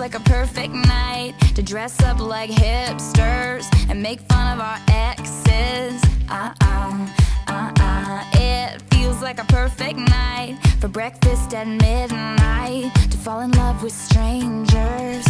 like a perfect night to dress up like hipsters and make fun of our exes. It feels like a perfect night for breakfast at midnight to fall in love with strangers.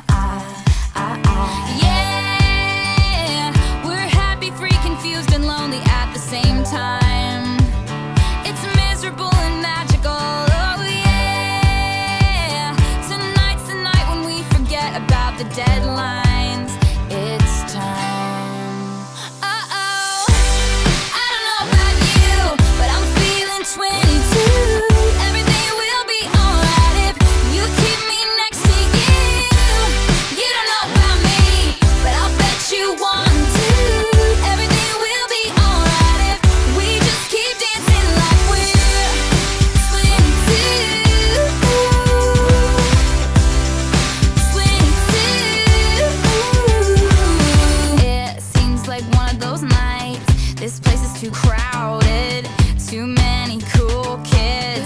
Yeah, we're happy, free, confused, and lonely at the same time. It's miserable and magical. Oh yeah, tonight's the night when we forget about the deadlines. It's time. Uh-oh, I don't know about you, but I'm feeling 22. Everything will be alright if you keep me next to you. You don't know about me, but I'll bet you want to. Everything will be alright if we just keep dancing like we're 22. 22. It seems like one of those nights. This place is too crowded, too many cool kids.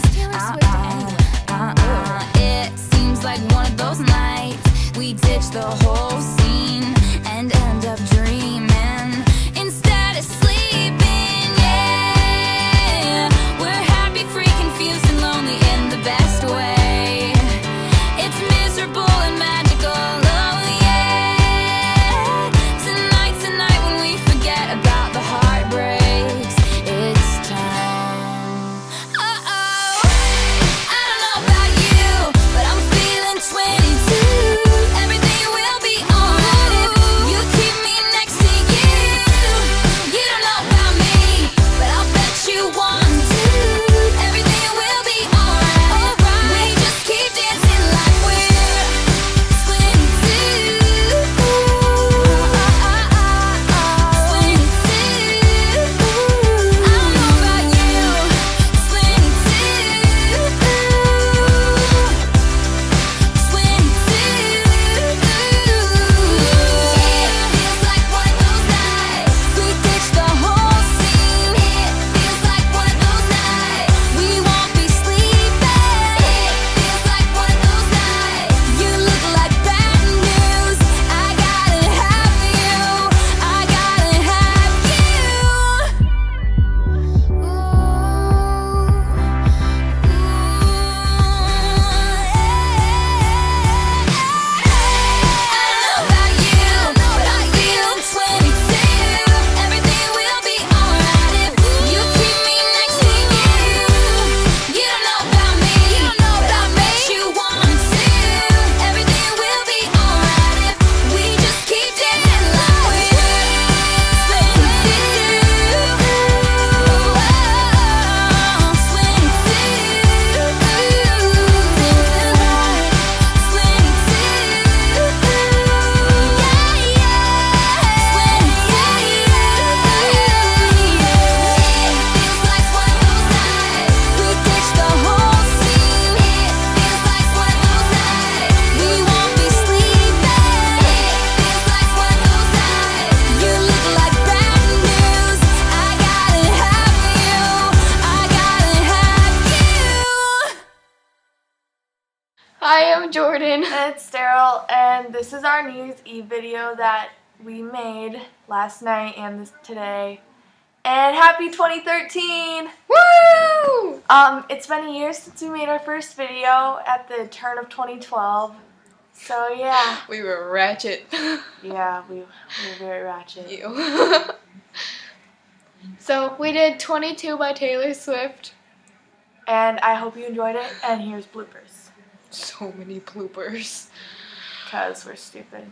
It seems like one of those nights we ditch the whole scene and end up dreaming instead of sleeping. Yeah, we're happy, free, confused, and lonely in the best way. It's miserable and magical. Oh yeah, tonight's the night when we forget about the heartbreaks. It's time. Uh-oh, I don't know about you, but I'm feeling 22. Everything will be alright if you keep me next to you. You don't know about me, but I'll bet you want to. Everything will be alright. We just keep dancing like we're 22. 22. I don't know about you. 22. Hi, I'm Jordan. And it's Daryl, and this is our New Year's Eve video that we made last night and today. And happy 2013! Woo! It's been a year since we made our first video at the turn of 2012. So yeah. We were ratchet. Yeah, we were very ratchet. You. So we did 22 by Taylor Swift. And I hope you enjoyed it, and here's bloopers. So many bloopers. Because we're stupid.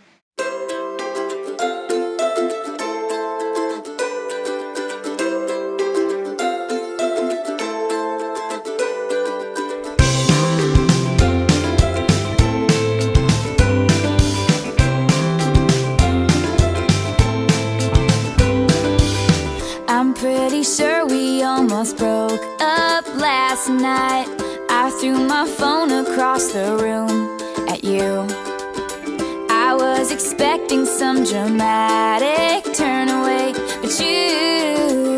I'm pretty sure we almost broke up last night. I threw my phone across the room at you. I was expecting some dramatic turn away, but you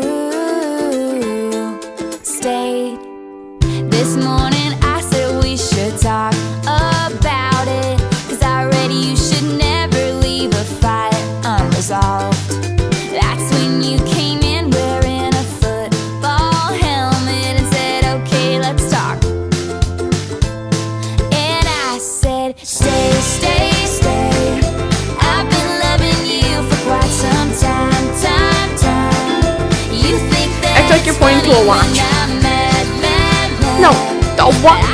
stayed. This morning I said we should talk about it, 'cause will watch. I'm mad, mad, mad. No, the what?